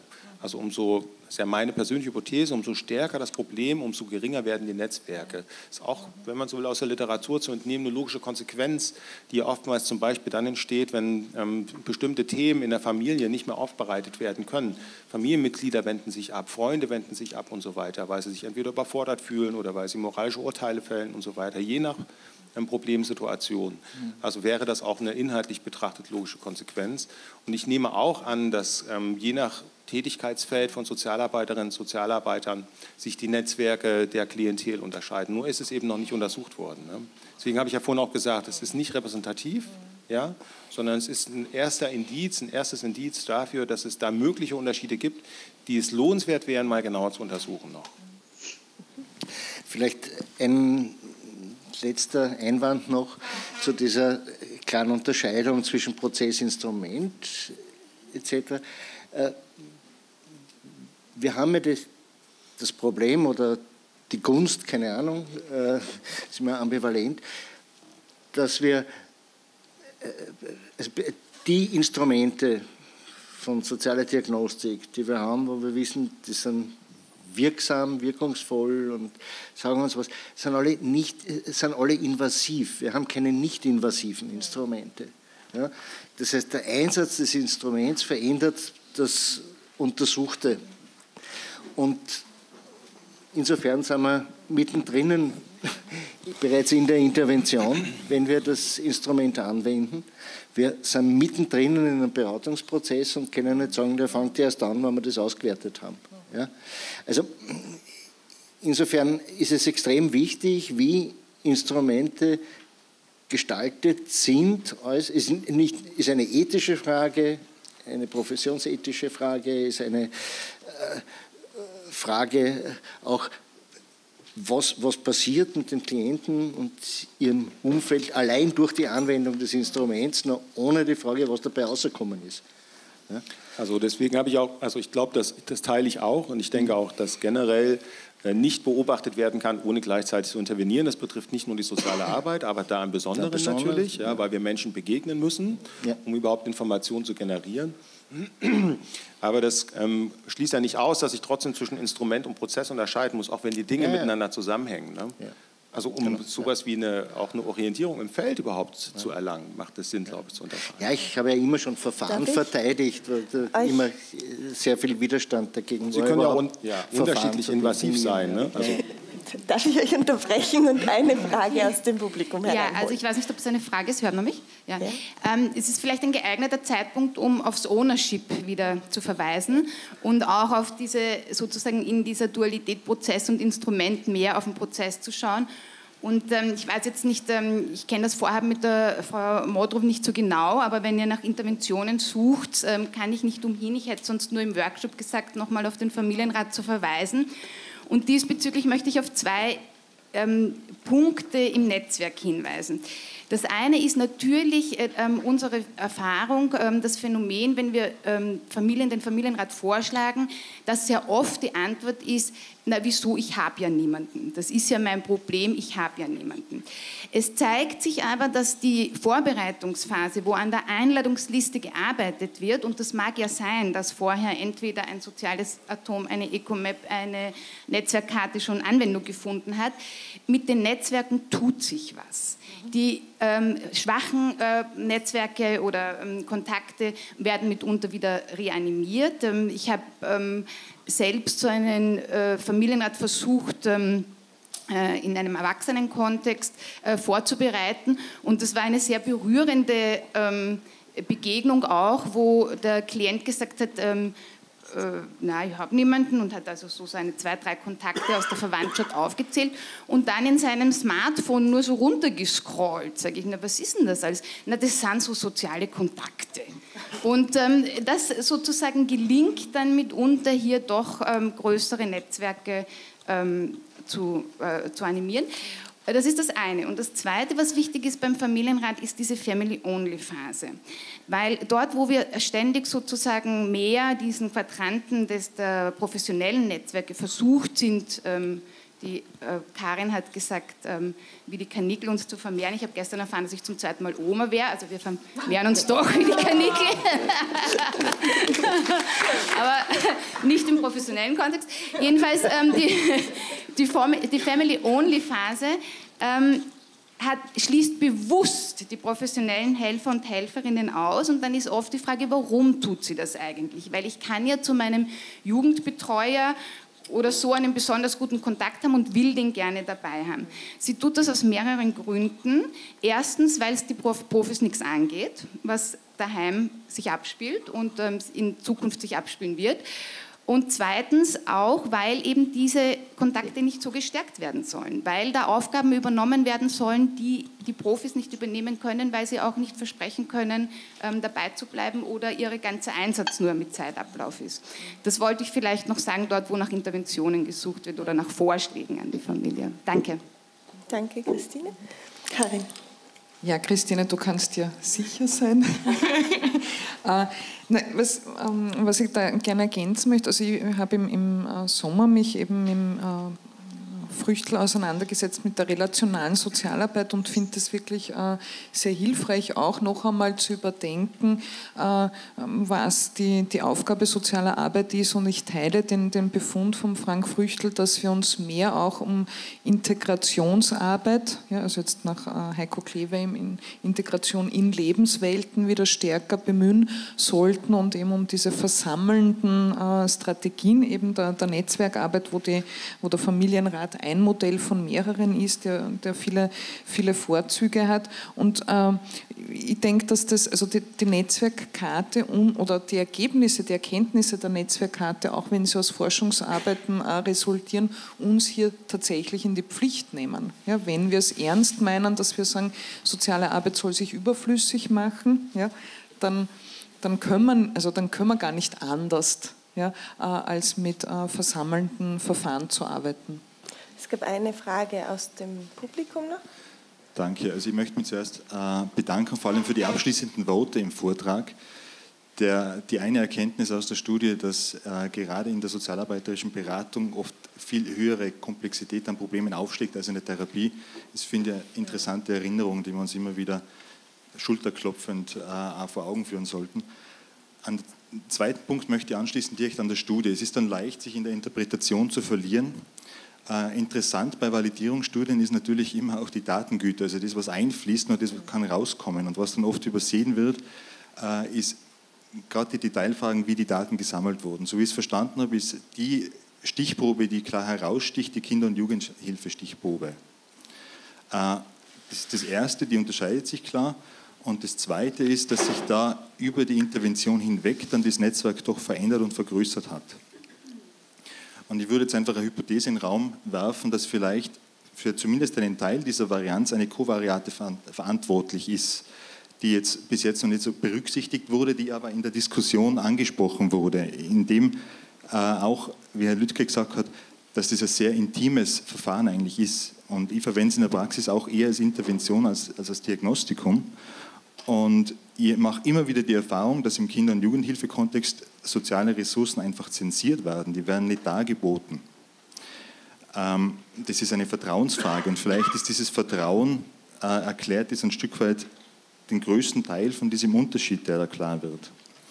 Also umso, das ist ja meine persönliche Hypothese, umso stärker das Problem, umso geringer werden die Netzwerke. Das ist auch, wenn man so will, aus der Literatur zu entnehmen, eine logische Konsequenz, die oftmals zum Beispiel dann entsteht, wenn ähm, bestimmte Themen in der Familie nicht mehr aufbereitet werden können. Familienmitglieder wenden sich ab, Freunde wenden sich ab und so weiter, weil sie sich entweder überfordert fühlen oder weil sie moralische Urteile fällen und so weiter, je nach ähm, Problemsituation. Also wäre das auch eine inhaltlich betrachtet logische Konsequenz. Und ich nehme auch an, dass ähm, je nach Tätigkeitsfeld von Sozialarbeiterinnen und Sozialarbeitern sich die Netzwerke der Klientel unterscheiden. Nur ist es eben noch nicht untersucht worden. Ne? Deswegen habe ich ja vorhin auch gesagt, es ist nicht repräsentativ, ja, sondern es ist ein erster Indiz, ein erstes Indiz dafür, dass es da mögliche Unterschiede gibt, die es lohnenswert wären, mal genauer zu untersuchen noch. Vielleicht ein letzter Einwand noch zu dieser klaren Unterscheidung zwischen Prozess, Instrument et cetera. Wir haben ja das, das Problem oder die Gunst, keine Ahnung, äh, ist mir ambivalent, dass wir äh, die Instrumente von sozialer Diagnostik, die wir haben, wo wir wissen, die sind wirksam, wirkungsvoll und sagen uns was, sind alle, nicht, sind alle invasiv. Wir haben keine nicht invasiven Instrumente. Ja? Das heißt, der Einsatz des Instruments verändert das Untersuchte. Und insofern sind wir mittendrin bereits in der Intervention, wenn wir das Instrument anwenden. Wir sind mittendrin in einem Beratungsprozess und können nicht sagen, der fängt erst an, wenn wir das ausgewertet haben. Ja? Also insofern ist es extrem wichtig, wie Instrumente gestaltet sind. Es ist, nicht, ist eine ethische Frage, eine professionsethische Frage, ist eine äh, Frage auch, was, was passiert mit den Klienten und ihrem Umfeld allein durch die Anwendung des Instruments, noch ohne die Frage, was dabei rausgekommen ist. Ja? Also deswegen habe ich auch, also ich glaube, das, das teile ich auch und ich denke auch, dass generell nicht beobachtet werden kann, ohne gleichzeitig zu intervenieren. Das betrifft nicht nur die soziale Arbeit, aber da im Besonderen ja, natürlich, ja, weil wir Menschen begegnen müssen, ja. um überhaupt Informationen zu generieren. Aber das ähm, schließt ja nicht aus, dass ich trotzdem zwischen Instrument und Prozess unterscheiden muss, auch wenn die Dinge ja, ja. miteinander zusammenhängen. Ne? Ja. Also um genau, sowas ja. wie eine, auch eine Orientierung im Feld überhaupt ja. zu erlangen, macht es Sinn, glaube ich, zu unterscheiden. Ja, ich habe ja immer schon Verfahren verteidigt, weil da immer sehr viel Widerstand dagegen war. Sie können ja, un ja unterschiedlich invasiv sein. Ne? Also darf ich euch unterbrechen und eine Frage aus dem Publikum hereinholen? Ja, also ich weiß nicht, ob es eine Frage ist, hört man mich? Ja. Ja. Ähm, es ist vielleicht ein geeigneter Zeitpunkt, um aufs Ownership wieder zu verweisen und auch auf diese, sozusagen in dieser Dualität Prozess und Instrument mehr auf den Prozess zu schauen. Und ähm, ich weiß jetzt nicht, ähm, ich kenne das Vorhaben mit der Frau Modrow nicht so genau, aber wenn ihr nach Interventionen sucht, ähm, kann ich nicht umhin. Ich hätte sonst nur im Workshop gesagt, nochmal auf den Familienrat zu verweisen. Und diesbezüglich möchte ich auf zwei ähm, Punkte im Netzwerk hinweisen. Das eine ist natürlich äh, unsere Erfahrung, äh, das Phänomen, wenn wir ähm, Familien, den Familienrat vorschlagen, dass sehr oft die Antwort ist, na wieso, ich habe ja niemanden. Das ist ja mein Problem, ich habe ja niemanden. Es zeigt sich aber, dass die Vorbereitungsphase, wo an der Einladungsliste gearbeitet wird, und das mag ja sein, dass vorher entweder ein soziales Atom, eine Ecomap, eine Netzwerkkarte schon Anwendung gefunden hat, mit den Netzwerken tut sich was. Die ähm, schwachen äh, Netzwerke oder ähm, Kontakte werden mitunter wieder reanimiert. Ähm, ich habe ähm, selbst so einen äh, Familienrat versucht, ähm, äh, in einem Erwachsenenkontext äh, vorzubereiten. Und das war eine sehr berührende ähm, Begegnung auch, wo der Klient gesagt hat, ähm, äh, na, ich habe niemanden, und hat also so seine zwei, drei Kontakte aus der Verwandtschaft aufgezählt und dann in seinem Smartphone nur so runtergescrollt. Sage ich, na, was ist denn das alles? Na, das sind so soziale Kontakte. Und ähm, das sozusagen gelingt dann mitunter hier doch ähm, größere Netzwerke ähm, zu, äh, zu animieren. Das ist das eine. Und das Zweite, was wichtig ist beim Familienrat, ist diese Family-Only-Phase. Weil dort, wo wir ständig sozusagen mehr diesen Quadranten des der professionellen Netzwerke versucht sind, ähm, Die äh, Karin hat gesagt, ähm, wie die Karnickel uns zu vermehren. Ich habe gestern erfahren, dass ich zum zweiten Mal Oma wäre. Also wir vermehren uns doch wie die Karnickel. Aber nicht im professionellen Kontext. Jedenfalls ähm, die, die, die Family-Only-Phase ähm, hat, schließt bewusst die professionellen Helfer und Helferinnen aus. Und dann ist oft die Frage, warum tut sie das eigentlich? Weil ich kann ja zu meinem Jugendbetreuer oder so einen besonders guten Kontakt haben und will den gerne dabei haben. Sie tut das aus mehreren Gründen. Erstens, weil es die Profis nichts angeht, was daheim sich abspielt und ähm, in Zukunft sich abspielen wird. Und zweitens auch, weil eben diese Kontakte nicht so gestärkt werden sollen, weil da Aufgaben übernommen werden sollen, die die Profis nicht übernehmen können, weil sie auch nicht versprechen können, ähm, dabei zu bleiben oder ihr ganzer Einsatz nur mit Zeitablauf ist. Das wollte ich vielleicht noch sagen, dort, wo nach Interventionen gesucht wird oder nach Vorschlägen an die Familie. Danke. Danke, Christine. Karin. Ja, Christine, du kannst ja sicher sein. äh, ne, was, ähm, was ich da gerne ergänzen möchte, also ich habe im, im äh, Sommer mich eben im äh, Früchtl auseinandergesetzt mit der relationalen Sozialarbeit und finde es wirklich äh, sehr hilfreich, auch noch einmal zu überdenken, äh, was die, die Aufgabe sozialer Arbeit ist. Und ich teile den, den Befund von Frank Früchtl, dass wir uns mehr auch um Integrationsarbeit, ja, also jetzt nach äh, Heiko Klewe in Integration in Lebenswelten wieder stärker bemühen sollten und eben um diese versammelnden äh, Strategien eben der, der Netzwerkarbeit, wo, die, wo der Familienrat ein Modell von mehreren ist, der, der viele, viele Vorzüge hat. Und äh, ich denke, dass das, also die, die Netzwerkkarte um, oder die Ergebnisse, die Erkenntnisse der Netzwerkkarte, auch wenn sie aus Forschungsarbeiten äh, resultieren, uns hier tatsächlich in die Pflicht nehmen. Ja, wenn wir es ernst meinen, dass wir sagen, soziale Arbeit soll sich überflüssig machen, ja, dann, dann, können wir, also dann können wir gar nicht anders, ja, äh, als mit äh, versammelnden Verfahren zu arbeiten. Es gab eine Frage aus dem Publikum noch. Danke. Also ich möchte mich zuerst äh, bedanken, vor allem für die abschließenden Worte im Vortrag. Der, die eine Erkenntnis aus der Studie, dass äh, gerade in der sozialarbeiterischen Beratung oft viel höhere Komplexität an Problemen aufschlägt als in der Therapie, ist, finde ich, eine interessante Erinnerung, die wir uns immer wieder schulterklopfend äh, vor Augen führen sollten. An den zweiten Punkt möchte ich anschließen, direkt an der Studie. Es ist dann leicht, sich in der Interpretation zu verlieren. Äh, interessant bei Validierungsstudien ist natürlich immer auch die Datengüte, also das, was einfließt, nur das kann rauskommen. Und was dann oft übersehen wird, äh, ist gerade die Detailfragen, wie die Daten gesammelt wurden. So wie ich es verstanden habe, ist die Stichprobe, die klar heraussticht, die Kinder- und Jugendhilfe-Stichprobe. Äh, das ist das Erste, die unterscheidet sich klar. Und das Zweite ist, dass sich da über die Intervention hinweg dann das Netzwerk doch verändert und vergrößert hat. Und ich würde jetzt einfach eine Hypothese in den Raum werfen, dass vielleicht für zumindest einen Teil dieser Varianz eine Kovariate verantwortlich ist, die jetzt bis jetzt noch nicht so berücksichtigt wurde, die aber in der Diskussion angesprochen wurde, indem äh, auch, wie Herr Lüdke gesagt hat, dass das ein sehr intimes Verfahren eigentlich ist. Und ich verwende es in der Praxis auch eher als Intervention als, als als Diagnostikum. Und ich mache immer wieder die Erfahrung, dass im Kinder- und Jugendhilfekontext soziale Ressourcen einfach zensiert werden, die werden nicht dargeboten. Ähm, das ist eine Vertrauensfrage und vielleicht ist dieses Vertrauen, äh, erklärt ist ein Stück weit den größten Teil von diesem Unterschied, der da klar wird.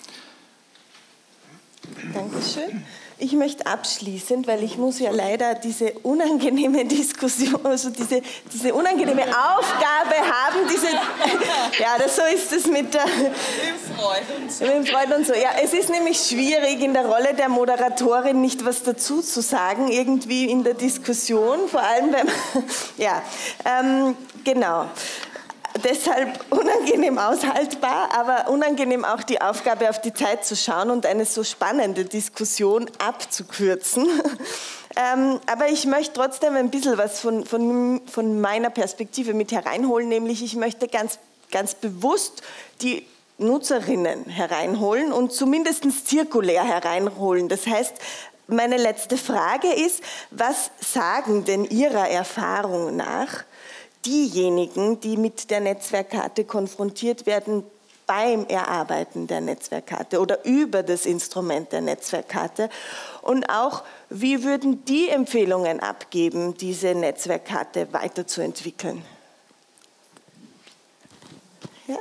Dankeschön. Ich möchte abschließend, weil ich muss ja leider diese unangenehme Diskussion, also diese, diese unangenehme Aufgabe haben, diese, ja, das, so ist es mit der... Mit dem Freud und so. Mit dem Freud und so. Ja, es ist nämlich schwierig, in der Rolle der Moderatorin nicht was dazu zu sagen, irgendwie in der Diskussion, vor allem beim... Ja, ähm, genau. Deshalb unangenehm aushaltbar, aber unangenehm auch die Aufgabe, auf die Zeit zu schauen und eine so spannende Diskussion abzukürzen. Ähm, aber ich möchte trotzdem ein bisschen was von, von, von meiner Perspektive mit hereinholen, nämlich ich möchte ganz, ganz bewusst die Nutzerinnen hereinholen und zumindest zirkulär hereinholen. Das heißt, meine letzte Frage ist, was sagen denn Ihrer Erfahrung nach diejenigen, die mit der Netzwerkkarte konfrontiert werden, beim Erarbeiten der Netzwerkkarte oder über das Instrument der Netzwerkkarte? Und auch, wie würden die Empfehlungen abgeben, diese Netzwerkkarte weiterzuentwickeln? Ja?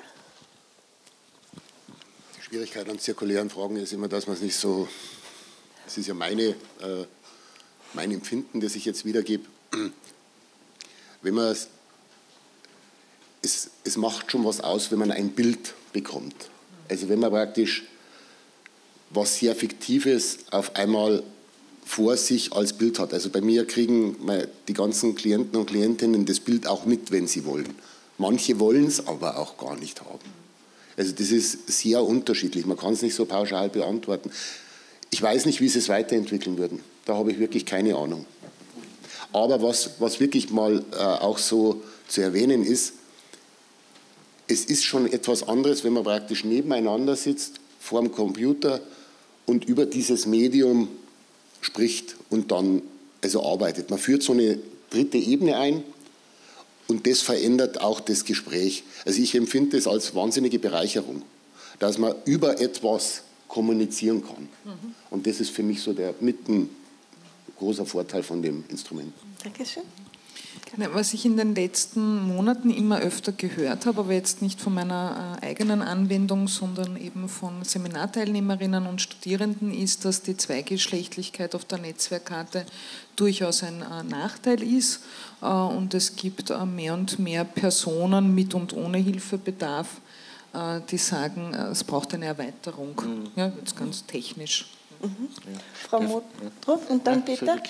Die Schwierigkeit an zirkulären Fragen ist immer, dass man es nicht so, das ist ja meine, äh, mein Empfinden, das ich jetzt wiedergebe, wenn man es, es, es macht schon was aus, wenn man ein Bild bekommt. Also wenn man praktisch was sehr Fiktives auf einmal vor sich als Bild hat. Also bei mir kriegen die ganzen Klienten und Klientinnen das Bild auch mit, wenn sie wollen. Manche wollen es aber auch gar nicht haben. Also das ist sehr unterschiedlich. Man kann es nicht so pauschal beantworten. Ich weiß nicht, wie sie es weiterentwickeln würden. Da habe ich wirklich keine Ahnung. Aber was, was wirklich mal äh, auch so zu erwähnen ist, es ist schon etwas anderes, wenn man praktisch nebeneinander sitzt, vor dem Computer und über dieses Medium spricht und dann also arbeitet. Man führt so eine dritte Ebene ein und das verändert auch das Gespräch. Also ich empfinde es als wahnsinnige Bereicherung, dass man über etwas kommunizieren kann. Mhm. Und das ist für mich so der mit ein großer Vorteil von dem Instrument. Dankeschön. Was ich in den letzten Monaten immer öfter gehört habe, aber jetzt nicht von meiner äh, eigenen Anwendung, sondern eben von Seminarteilnehmerinnen und Studierenden, ist, dass die Zweigeschlechtlichkeit auf der Netzwerkkarte durchaus ein äh, Nachteil ist. Äh, und es gibt äh, mehr und mehr Personen mit und ohne Hilfebedarf, äh, die sagen, äh, es braucht eine Erweiterung. Mhm. Ja, jetzt ganz technisch. Mhm. Ja. Frau Modrow und dann ja, Peter.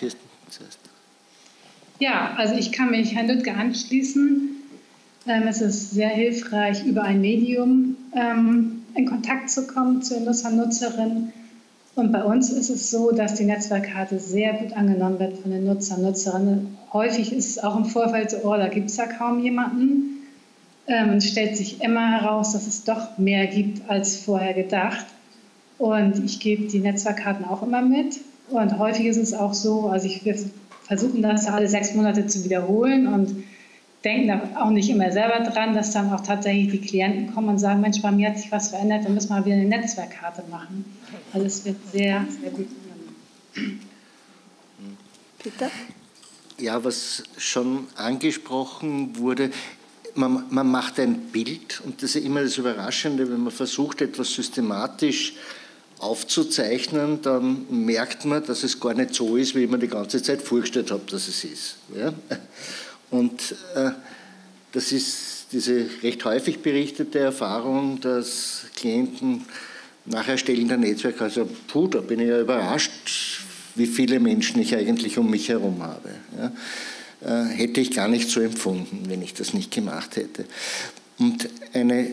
Ja, also ich kann mich Herrn Lüttke anschließen. Ähm, es ist sehr hilfreich, über ein Medium ähm, in Kontakt zu kommen zu Nutzern, Nutzerinnen. Und bei uns ist es so, dass die Netzwerkkarte sehr gut angenommen wird von den Nutzern, Nutzerinnen. Häufig ist es auch im Vorfeld so, oh, da gibt es ja kaum jemanden. Ähm, es stellt sich immer heraus, dass es doch mehr gibt als vorher gedacht. Und ich gebe die Netzwerkkarten auch immer mit. Und häufig ist es auch so, also ich wir versuchen das alle sechs Monate zu wiederholen und denken da auch nicht immer selber dran, dass dann auch tatsächlich die Klienten kommen und sagen, Mensch, bei mir hat sich was verändert, dann müssen wir wieder eine Netzwerkkarte machen. Also es wird sehr, sehr gut angenommen. Peter? Ja, was schon angesprochen wurde, man, man macht ein Bild und das ist immer das Überraschende, wenn man versucht, etwas systematisch aufzuzeichnen, dann merkt man, dass es gar nicht so ist, wie ich mir die ganze Zeit vorgestellt habe, dass es ist. Ja? Und äh, das ist diese recht häufig berichtete Erfahrung, dass Klienten nach Erstellen der Netzwerke, also puh, da bin ich ja überrascht, wie viele Menschen ich eigentlich um mich herum habe. Ja? Äh, hätte ich gar nicht so empfunden, wenn ich das nicht gemacht hätte. Und eine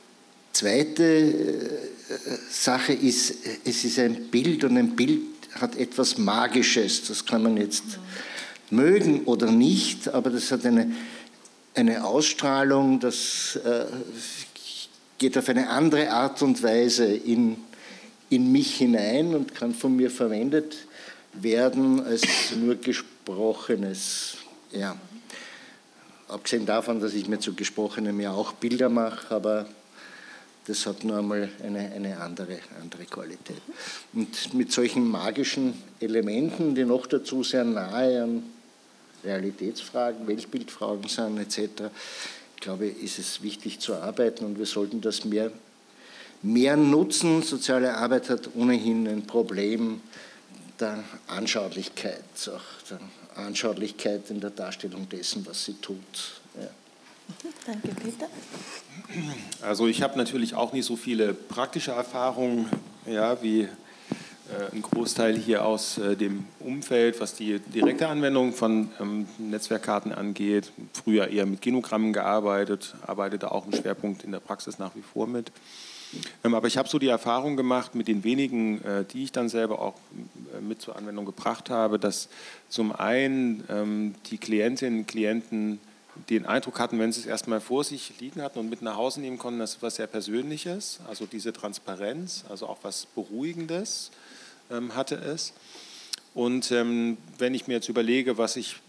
zweite Sache ist, es ist ein Bild und ein Bild hat etwas Magisches. Das kann man jetzt mögen oder nicht, aber das hat eine, eine Ausstrahlung, das äh, geht auf eine andere Art und Weise in, in mich hinein und kann von mir verwendet werden als nur Gesprochenes. Ja. Abgesehen davon, dass ich mir zu Gesprochenem ja auch Bilder mache, aber das hat nur einmal eine, eine andere, andere Qualität. Und mit solchen magischen Elementen, die noch dazu sehr nahe an Realitätsfragen, Weltbildfragen sind et cetera, ich glaube, ist es wichtig zu arbeiten und wir sollten das mehr, mehr nutzen. Soziale Arbeit hat ohnehin ein Problem der Anschaulichkeit, auch der Anschaulichkeit in der Darstellung dessen, was sie tut. Ja. Danke, Peter. Also ich habe natürlich auch nicht so viele praktische Erfahrungen, ja, wie äh, ein Großteil hier aus äh, dem Umfeld, was die direkte Anwendung von ähm, Netzwerkkarten angeht. Früher eher mit Genogrammen gearbeitet, arbeitete auch im Schwerpunkt in der Praxis nach wie vor mit. Ähm, aber ich habe so die Erfahrung gemacht mit den wenigen, äh, die ich dann selber auch äh, mit zur Anwendung gebracht habe, dass zum einen ähm, die Klientinnen und Klienten den Eindruck hatten, wenn sie es erstmal vor sich liegen hatten und mit nach Hause nehmen konnten, dass was sehr Persönliches, also diese Transparenz, also auch was Beruhigendes ähm, hatte es. Und ähm, wenn ich mir jetzt überlege, was ich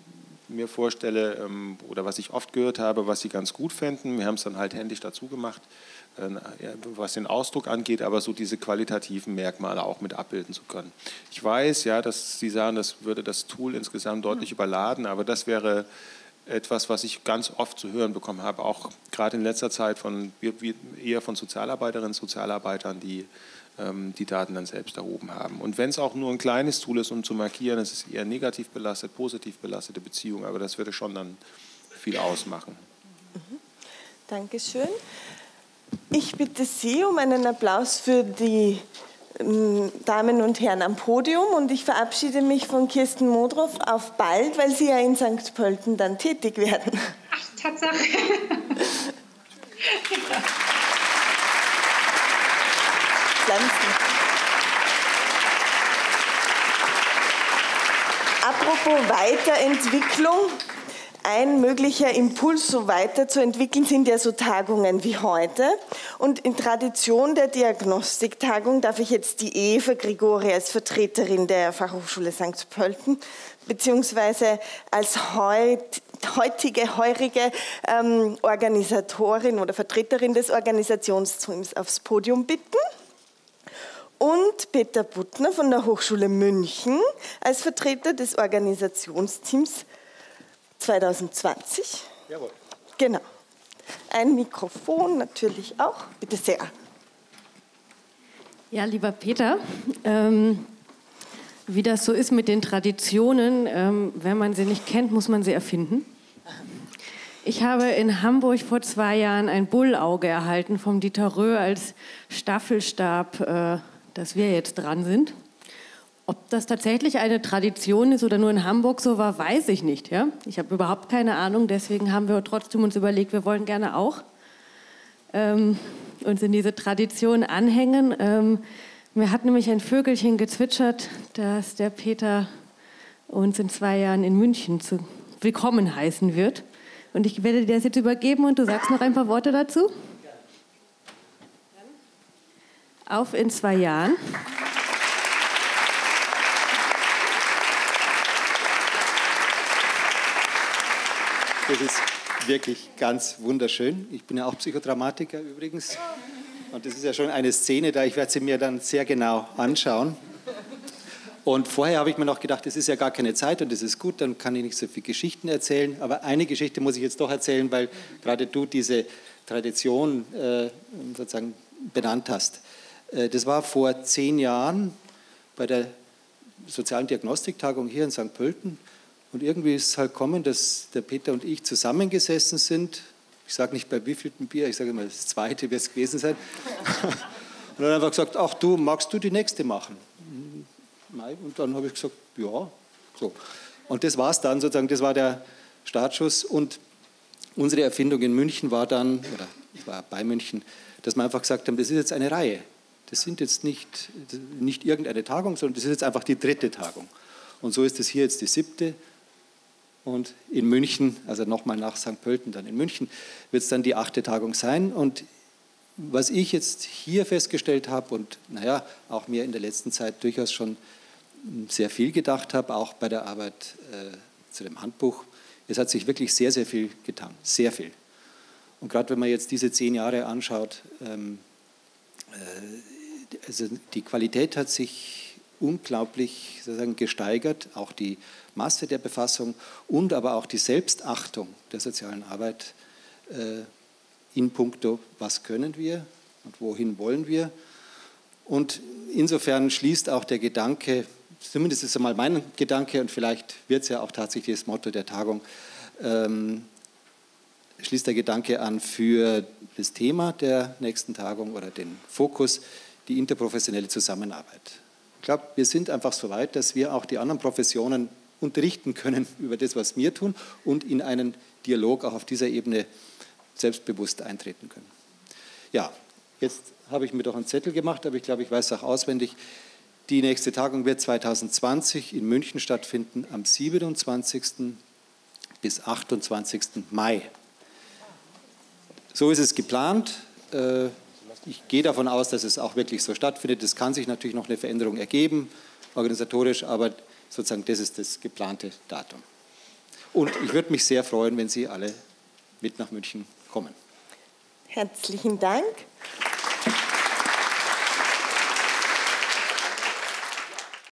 mir vorstelle ähm, oder was ich oft gehört habe, was Sie ganz gut fänden. Wir haben es dann halt händisch dazu gemacht, äh, was den Ausdruck angeht, aber so diese qualitativen Merkmale auch mit abbilden zu können. Ich weiß, ja, dass Sie sagen, das würde das Tool insgesamt deutlich überladen, aber das wäre etwas, was ich ganz oft zu hören bekommen habe, auch gerade in letzter Zeit von eher von Sozialarbeiterinnen und Sozialarbeitern, die ähm, die Daten dann selbst erhoben haben. Und wenn es auch nur ein kleines Tool ist, um zu markieren, es ist eher negativ belastet, positiv belastete Beziehung, aber das würde schon dann viel ausmachen. Mhm. Dankeschön. Ich bitte Sie um einen Applaus für die Damen und Herren am Podium und ich verabschiede mich von Kirsten Modrow auf bald, weil Sie ja in Sankt Pölten dann tätig werden. Ach, Tatsache. Apropos Weiterentwicklung. Ein möglicher Impuls, so weiterzuentwickeln, sind ja so Tagungen wie heute. Und in Tradition der Diagnostiktagung darf ich jetzt die Eva Grigori als Vertreterin der Fachhochschule Sankt Pölten beziehungsweise als heut, heutige, heurige ähm, Organisatorin oder Vertreterin des Organisationsteams aufs Podium bitten. Und Peter Buttner von der Hochschule München als Vertreter des Organisationsteams zwanzig zwanzig. Jawohl. Genau. Ein Mikrofon natürlich auch. Bitte sehr. Ja, lieber Peter, ähm, wie das so ist mit den Traditionen, ähm, wenn man sie nicht kennt, muss man sie erfinden. Ich habe in Hamburg vor zwei Jahren ein Bullauge erhalten vom Dieter Röhr als Staffelstab, äh, dass wir jetzt dran sind. Ob das tatsächlich eine Tradition ist oder nur in Hamburg so war, weiß ich nicht. Ja? Ich habe überhaupt keine Ahnung, deswegen haben wir trotzdem uns überlegt, wir wollen gerne auch ähm, uns in diese Tradition anhängen. Ähm, mir hat nämlich ein Vögelchen gezwitschert, dass der Peter uns in zwei Jahren in München zu willkommen heißen wird. Und ich werde dir das jetzt übergeben und du sagst noch ein paar Worte dazu. Auf in zwei Jahren. Das ist wirklich ganz wunderschön. Ich bin ja auch Psychodramatiker übrigens. Und das ist ja schon eine Szene, da ich werde sie mir dann sehr genau anschauen. Und vorher habe ich mir noch gedacht, es ist ja gar keine Zeit und das ist gut, dann kann ich nicht so viele Geschichten erzählen. Aber eine Geschichte muss ich jetzt doch erzählen, weil gerade du diese Tradition äh, sozusagen benannt hast. Äh, das war vor zehn Jahren bei der sozialen Diagnostiktagung hier in Sankt Pölten. Und irgendwie ist es halt gekommen, dass der Peter und ich zusammengesessen sind. Ich sage nicht bei wievielten Bier, ich sage immer, das zweite wird es gewesen sein. Und dann einfach gesagt, ach du, magst du die nächste machen? Und dann habe ich gesagt, ja. So. Und das war es dann sozusagen, das war der Startschuss. Und unsere Erfindung in München war dann, oder war bei München, dass wir einfach gesagt haben, das ist jetzt eine Reihe. Das sind jetzt nicht, nicht irgendeine Tagung, sondern das ist jetzt einfach die dritte Tagung. Und so ist es hier jetzt die siebte. Und in München, also nochmal nach Sankt Pölten, dann in München, wird es dann die achte Tagung sein. Und was ich jetzt hier festgestellt habe und naja, auch mir in der letzten Zeit durchaus schon sehr viel gedacht habe, auch bei der Arbeit äh, zu dem Handbuch, es hat sich wirklich sehr, sehr viel getan, sehr viel. Und gerade wenn man jetzt diese zehn Jahre anschaut, ähm, äh, also die Qualität hat sich unglaublich sozusagen gesteigert, auch die Masse der Befassung und aber auch die Selbstachtung der sozialen Arbeit äh, in puncto, was können wir und wohin wollen wir. Und insofern schließt auch der Gedanke, zumindest ist es einmal mein Gedanke und vielleicht wird es ja auch tatsächlich das Motto der Tagung, ähm, schließt der Gedanke an für das Thema der nächsten Tagung oder den Fokus, die interprofessionelle Zusammenarbeit. Ich glaube, wir sind einfach so weit, dass wir auch die anderen Professionen unterrichten können über das, was wir tun und in einen Dialog auch auf dieser Ebene selbstbewusst eintreten können. Ja, jetzt habe ich mir doch einen Zettel gemacht, aber ich glaube, ich weiß auch auswendig. Die nächste Tagung wird zwanzig zwanzig in München stattfinden, am siebenundzwanzigsten bis achtundzwanzigsten Mai. So ist es geplant. Ich gehe davon aus, dass es auch wirklich so stattfindet. Es kann sich natürlich noch eine Veränderung ergeben, organisatorisch, aber sozusagen das ist das geplante Datum. Und ich würde mich sehr freuen, wenn Sie alle mit nach München kommen. Herzlichen Dank.